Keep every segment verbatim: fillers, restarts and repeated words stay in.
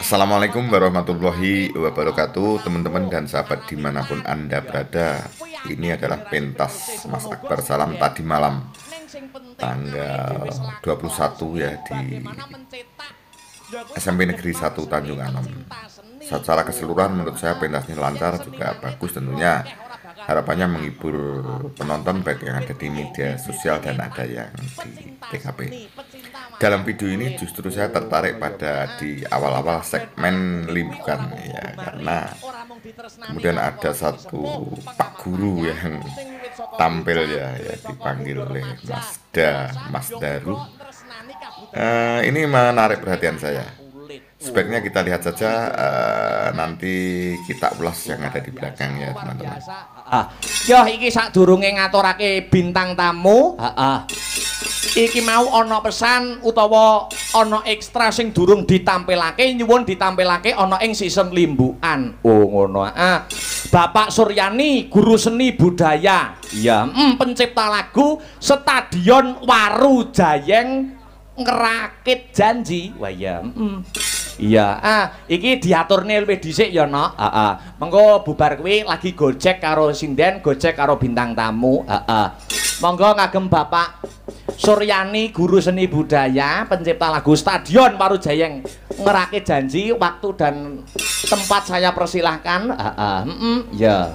Assalamualaikum warahmatullahi wabarakatuh, teman-teman dan sahabat dimanapun Anda berada. Ini adalah pentas Mas Akbar Salam tadi malam tanggal dua puluh satu ya di S M P Negeri satu Tanjung Anom. Secara keseluruhan menurut saya pentasnya lancar, juga bagus tentunya. Harapannya menghibur penonton baik yang ada di media sosial dan ada yang di T K P. Dalam video ini justru saya tertarik pada di awal-awal segmen limbukan ya, karena kemudian ada satu Pak Guru yang tampil ya, ya dipanggil oleh Mas Da, Mas Daru. Uh, ini menarik perhatian saya. Sebaiknya kita lihat saja, uh, nanti kita ulas yang ada di belakang ya teman-teman. Ah, yo iki sadurunge ngaturake bintang tamu, heeh. Iki mau ana pesan utawa ana ekstra sing durung ditampilake, nyuwun ditampilake ana ing season limbukan. Oh ngono. Ah. Bapak Suryani, guru seni budaya. Iya, mm, pencipta lagu Stadion Waru Jayeng ngerakit janji. Wah iya, mm. Iya, ah, iki diaturne luwih dhisik ya, Nok. Heeh. Mengko bubar kuwi lagi gojek karo sinden, gojek karo bintang tamu. Heeh. Monggo ngagem Bapak Suryani, guru seni budaya, pencipta lagu Stadion Waru Jayeng ngerakit janji, waktu dan tempat saya persilahkan. Heeh. Heeh, ya.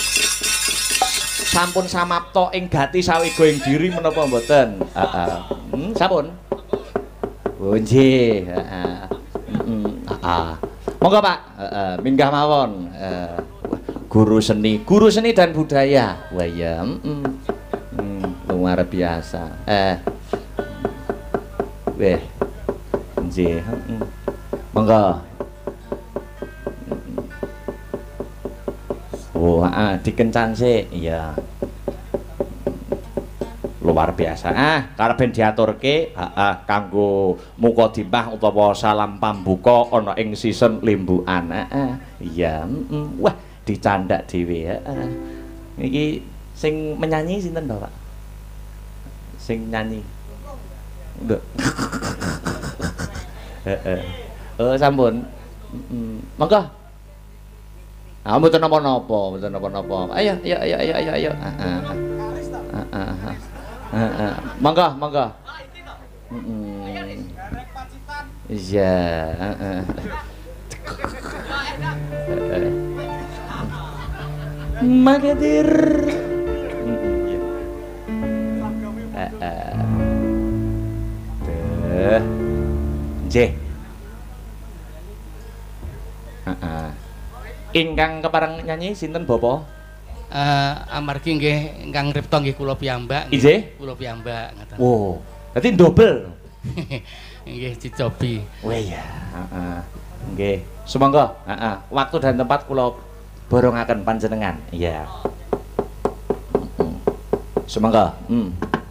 Sampun samapta ing gati sawiga ing diri menapa mboten? Heeh. Hmm, sampun. Oh nggih, heeh. Ah, monggo Pak, uh, minggah mawon. Uh, guru seni, guru seni dan budaya. Wah ya, mm, mm, luar biasa. Eh, weh, nggih, mm, monggo. Oh, ah, dikencan sih, iya. Luar biasa. Ah, karepen diaturke, heeh, kanggo mukadimah utawa salam pambuka ana ing season limbukan. Heeh. Iya, heeh. Wah, dicandak dhewe, heeh. Iki sing menyanyi sinten, Bapak? Sing nyanyi. Nduk. Heeh. Oh, sampun. Heeh. Monggo. Ah, mboten napa-napa, mboten napa-napa. Ayo, ayo, ayo, ayo, ayo, ayo. Heeh. Heeh. Heeh, monggo, monggo. Heeh. Iya, heeh. Heeh. Magadir. Heeh. Deh. Nggih. Heeh. Ingkang kepareng nyanyi sinten Bapak? Uh, amargi nggih ingkang ngripta nggih kula piyambak. Nggih, kula piyambak ngoten. Oh, dadi double. Nggih dicobi. Oh iya, heeh. Nggih, sumangga, heeh. Waktu dan tempat kula borongaken panjenengan. Iya. Sumangga. Hmm.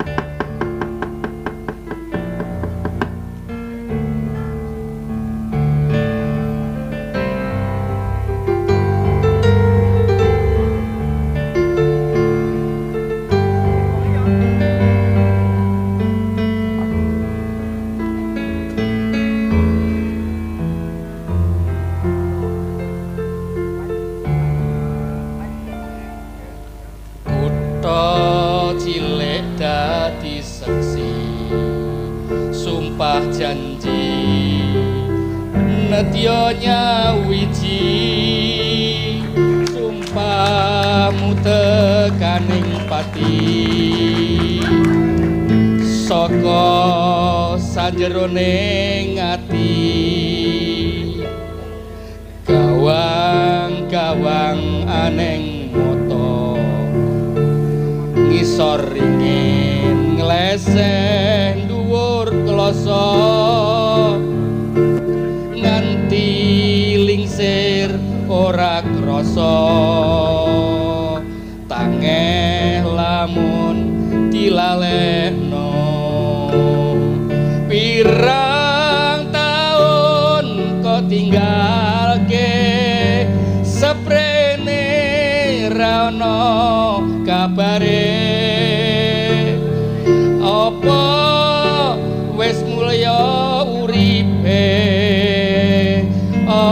Netyonya wiji sumpahmu tekaning pati saka sanjeroning ati gawang-gawang aneng moto ngisor ringin ngleseh dhuwur kloso nganti lingsir ora krasa tangeh lamun dilalekno pirang taun kok tinggalke seprene ra ono kabare apa wis mulya uripe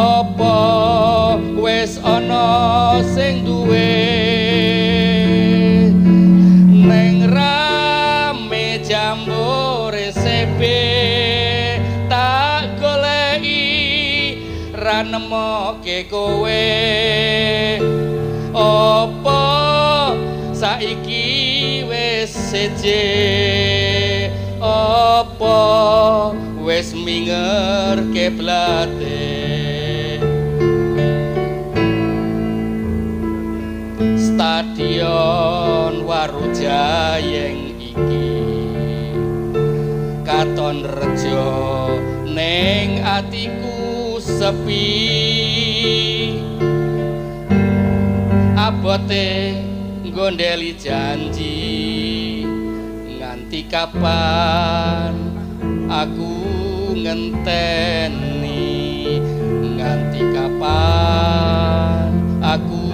ngrungokke kowe apa saiki wis seje apa wis minger kiblate stadion Warujayeng iki katon rejo ning atiku sepi abote gondeli janji nganti kapan aku ngenteni nganti kapan aku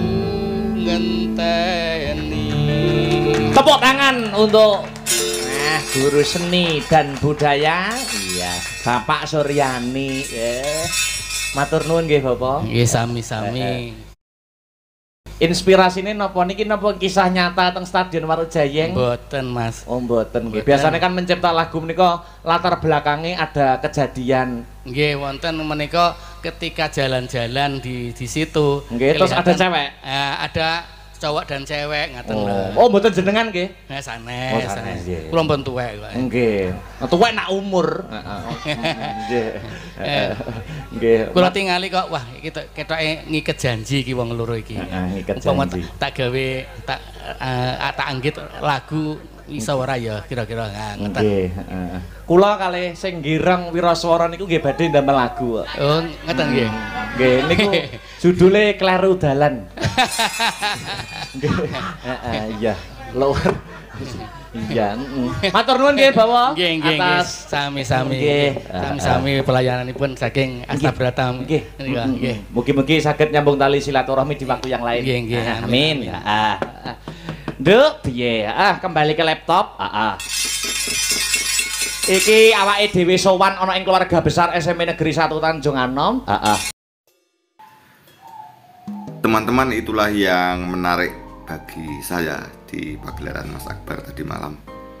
ngenteni. Tepuk tangan untuk nah, guru seni dan budaya iya Bapak Suryani eh. Matur nuwun nggih Bapak. Nggih sami-sami. Eh, eh. Inspirasine napa niki napa kisah nyata teng Stadion Warujayeng? Mboten Mas. Oh mboten nggih. Biasanya kan mencipta lagu menika latar belakangnya ada kejadian. Nggih wonten menika ketika jalan-jalan di di situ. Nggih terus ada cewek. Eh, ada cowok dan cewek ngaten Oh, lho. oh mboten jenengan nggih. Nah sanes. Oh, sanes, nggih. Kula mboten tuwek kok. Nggih. Tuwek nak umur. Nggih. Nggih. Kula tingali kok wah iki ketoke ngiket janji iki wong loro iki. Heeh, ngiket Umpama janji. tak gawe tak eh, tak anggit lagu iso ora ya kira-kira ngoten. Nggih, heeh. Kula kalih sing gireng Wiraswara niku nggih badhe ndamel lagu kok. Oh, ngoten nggih. Nggih, niku judule Kleru Dalan. Nggih. Heeh, iya. Luar. Iya, heeh. Matur nuwun nggih Bawa. Nggih, nggih, nggih. Atas Sami-sami. Nggih. Sami-sami pelayananipun saking Asta Brata. Nggih. Nika, nggih. Mugi-mugi saged nyambung tali silaturahmi di waktu yang lain. Nggih, nggih. Ah, Amin. Amin. Heeh. Nduk, piye? Ah, kembali ke laptop. Heeh. Iki awake dhewe sowan ana ing keluarga besar S M P Negeri satu Tanjung Anom. Heeh. Teman-teman, itulah yang menarik bagi saya di pagelaran Mas Akbar tadi malam.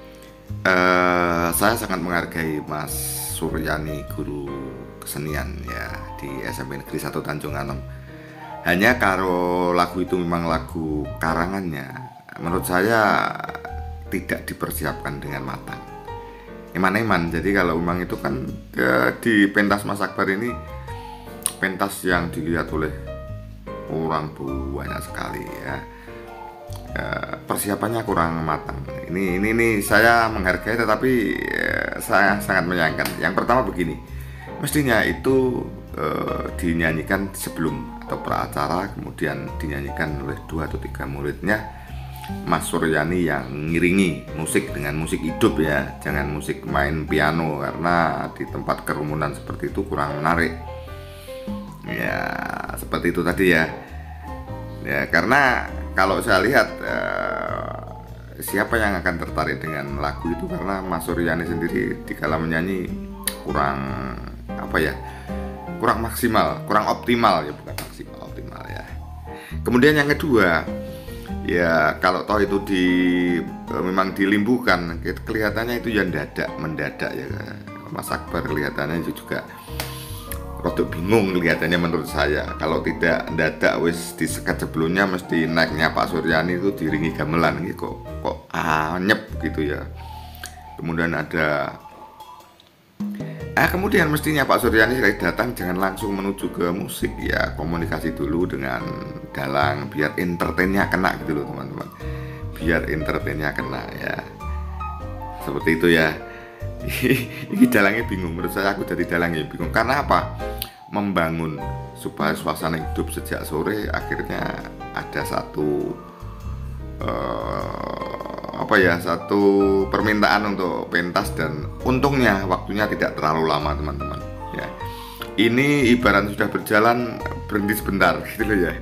Uh, saya sangat menghargai Mas Suryani, guru kesenian ya di S M P Negeri satu Tanjung Anom. Hanya kalau lagu itu memang lagu karangannya, menurut saya tidak dipersiapkan dengan matang. Eman-eman. Jadi kalau memang itu kan ke, di pentas Mas Akbar ini pentas yang dilihat oleh orang banyak sekali ya. E, persiapannya kurang matang. Ini ini nih saya menghargai, tetapi e, saya sangat menyayangkan. Yang pertama begini, mestinya itu e, dinyanyikan sebelum atau peracara, kemudian dinyanyikan oleh dua atau tiga muridnya Mas Suryani yang ngiringi musik dengan musik hidup ya, jangan musik main piano, karena di tempat kerumunan seperti itu kurang menarik. Ya seperti itu tadi ya. Ya karena kalau saya lihat eh, siapa yang akan tertarik dengan lagu itu, karena Mas Suryani sendiri dikala menyanyi kurang apa ya, kurang maksimal, kurang optimal ya, bukan maksimal, optimal ya. Kemudian yang kedua, ya kalau toh itu di eh, memang dilimbukan, kelihatannya itu yang mendadak, mendadak ya. Mas Akbar kelihatannya itu juga rodok bingung kelihatannya menurut saya. Kalau tidak mendadak wis disekat sebelumnya, mesti naiknya Pak Suryani itu diringi gamelan gitu, kok kok anyep gitu ya. Kemudian ada Ah, kemudian mestinya Pak Suryani sekali datang jangan langsung menuju ke musik ya, komunikasi dulu dengan dalang biar entertainnya kena gitu loh teman-teman, biar entertainnya kena ya, seperti itu ya. Ini dalangnya bingung, menurut saya aku jadi dalangnya bingung karena apa? Membangun supaya suasana hidup sejak sore, akhirnya ada satu uh, apa ya, satu permintaan untuk pentas, dan untungnya waktunya tidak terlalu lama teman-teman ya. Ini ibarat sudah berjalan berhenti sebentar gitu loh ya.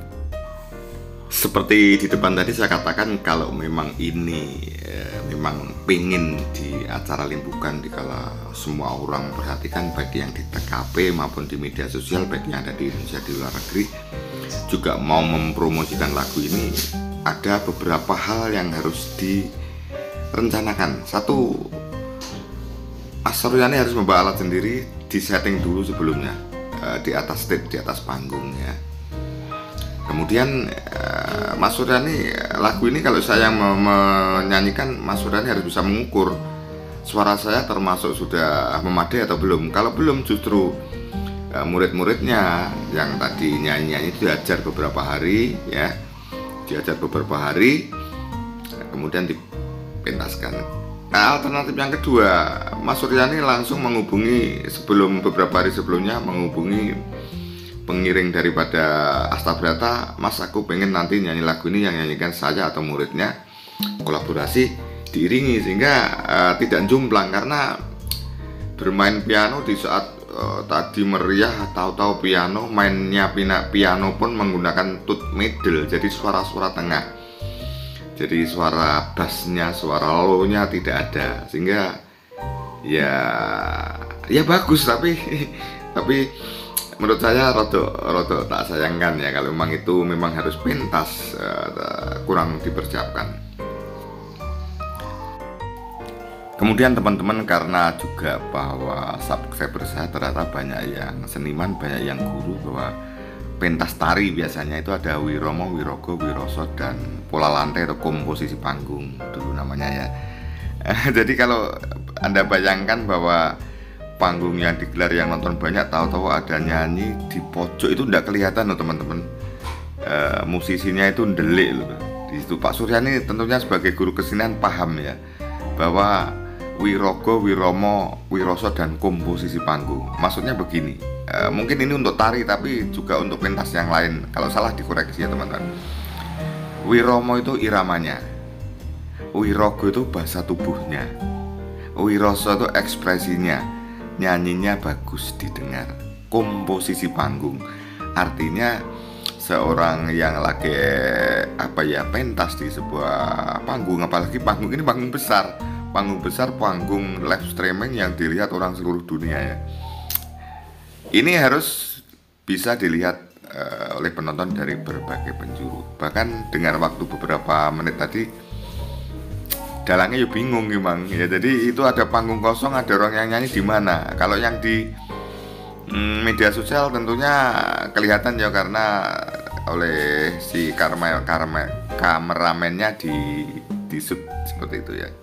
Seperti di depan tadi saya katakan, kalau memang ini eh, memang pengen di acara limbukan dikala semua orang perhatikan, baik yang di T K P maupun di media sosial, baik yang ada di Indonesia di luar negeri juga mau mempromosikan lagu ini, ada beberapa hal yang harus direncanakan. Satu, Mas Suryani harus membawa alat sendiri, disetting dulu sebelumnya. uh, di atas stage, di atas panggung ya. Kemudian uh, Mas Suryani, lagu ini kalau saya me menyanyikan, Mas Suryani harus bisa mengukur suara saya termasuk sudah memadai atau belum. Kalau belum, justru uh, murid-muridnya yang tadi nyanyi-nyanyi itu diajar beberapa hari ya, diajar beberapa hari, kemudian dipentaskan. Nah, alternatif yang kedua, Mas Suryani langsung menghubungi sebelum beberapa hari sebelumnya menghubungi pengiring daripada Astabrata, Mas aku pengen nanti nyanyi lagu ini yang nyanyikan saya atau muridnya, kolaborasi diiringi sehingga uh, tidak jomplang, karena bermain piano di saat uh, tadi meriah, tahu-tahu piano mainnya pina, piano pun menggunakan tooth middle, jadi suara-suara tengah, jadi suara bassnya, suara low-nya tidak ada, sehingga ya ya bagus, tapi tapi menurut saya rodo rodo tak sayangkan ya kalau memang itu memang harus pentas, uh, kurang dipersiapkan. Kemudian teman-teman, karena juga bahwa subscriber saya ternyata banyak yang seniman, banyak yang guru, bahwa pentas tari biasanya itu ada Wiromo, Wirogo, Wiroso, dan pola lantai atau komposisi panggung dulu namanya ya. Jadi kalau Anda bayangkan bahwa panggung yang digelar yang nonton banyak, tahu-tahu ada nyanyi di pojok, itu tidak kelihatan loh teman-teman. E, musisinya itu ndelik loh di situ. Pak Suryani tentunya sebagai guru kesenian paham ya bahwa Wirogo, Wiromo, Wiroso, dan komposisi panggung. Maksudnya begini, e, mungkin ini untuk tari tapi juga untuk pentas yang lain. Kalau salah dikoreksi ya teman-teman. Wiromo itu iramanya, Wirogo itu bahasa tubuhnya, Wiroso itu ekspresinya, nyanyinya bagus didengar, komposisi panggung artinya seorang yang lagi apa ya pentas di sebuah panggung, apalagi panggung ini panggung besar, panggung besar, panggung live streaming yang dilihat orang seluruh dunia ya. Ini harus bisa dilihat uh, oleh penonton dari berbagai penjuru. Bahkan dengan waktu beberapa menit tadi, dalangnya ya bingung gimang ya. Jadi itu ada panggung kosong, ada orang yang nyanyi di mana. Kalau yang di mm, media sosial tentunya kelihatan ya, karena oleh si karma, karma, kameramennya di di shoot seperti itu ya.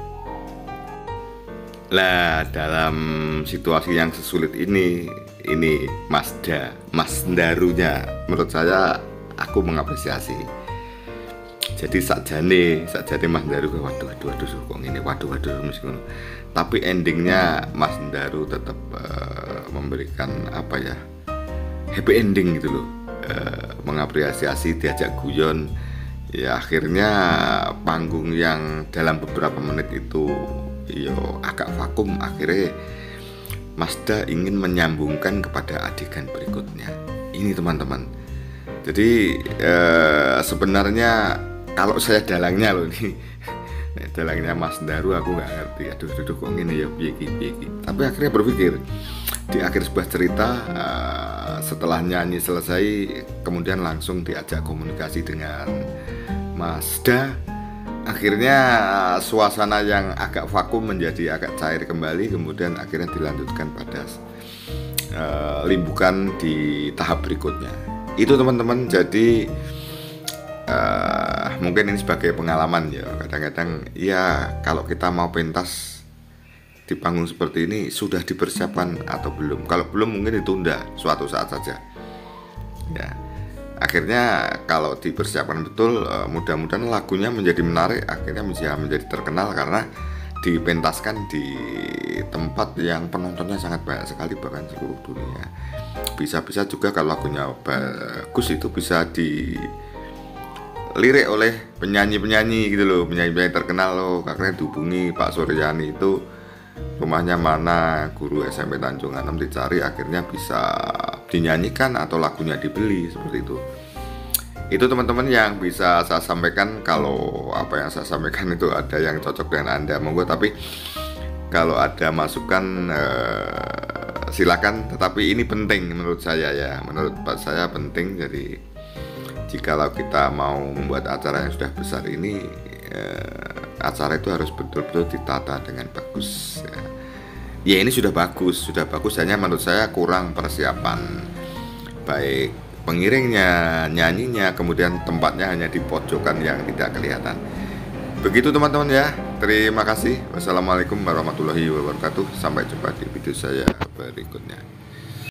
Lah dalam situasi yang sesulit ini, ini Mas Da, Mas Ndarunya, menurut saya aku mengapresiasi. Jadi sakjane, sakjane Mas Ndaru, waduh, waduh, waduh, kok ini, waduh, waduh, meskipun. Tapi endingnya Mas Ndaru tetap uh, memberikan apa ya, happy ending gitu loh, uh, mengapresiasi, diajak guyon. Ya akhirnya panggung yang dalam beberapa menit itu, yo agak vakum. Akhirnya Mas Da ingin menyambungkan kepada adegan berikutnya. Ini teman-teman. Jadi uh, sebenarnya kalau saya dalangnya loh nih, dalangnya Mas Ndaru aku nggak ngerti. Aduh, aduh, kok gini ya, piye piye. Tapi akhirnya berpikir di akhir sebuah cerita, uh, setelah nyanyi selesai, kemudian langsung diajak komunikasi dengan Mas Da. Akhirnya uh, suasana yang agak vakum menjadi agak cair kembali. Kemudian akhirnya dilanjutkan pada uh, limbukan di tahap berikutnya. Itu teman-teman. Jadi Uh, mungkin ini sebagai pengalaman ya, kadang-kadang ya kalau kita mau pentas di panggung seperti ini sudah dipersiapkan atau belum. Kalau belum mungkin ditunda suatu saat saja ya. Akhirnya kalau dipersiapkan betul, uh, mudah-mudahan lagunya menjadi menarik, akhirnya bisa menjadi terkenal karena dipentaskan di tempat yang penontonnya sangat banyak sekali, bahkan seluruh dunia. Bisa-bisa juga kalau lagunya bagus itu bisa di lirik oleh penyanyi-penyanyi gitu loh, penyanyi-penyanyi terkenal loh. Akhirnya dihubungi Pak Suryani itu rumahnya mana, guru S M P Tanjung Anem, dicari, akhirnya bisa dinyanyikan atau lagunya dibeli seperti itu. Itu teman-teman yang bisa saya sampaikan. Kalau apa yang saya sampaikan itu ada yang cocok dengan Anda, monggo. Tapi kalau ada masukan eh, silakan. Tetapi ini penting menurut saya ya, menurut Pak saya penting. Jadi jikalau kita mau membuat acara yang sudah besar ini, eh, acara itu harus betul-betul ditata dengan bagus ya. Ya ini sudah bagus, sudah bagus, hanya menurut saya kurang persiapan. Baik pengiringnya, nyanyinya, kemudian tempatnya hanya di pojokan yang tidak kelihatan. Begitu teman-teman ya. Terima kasih. Wassalamualaikum warahmatullahi wabarakatuh. Sampai jumpa di video saya berikutnya.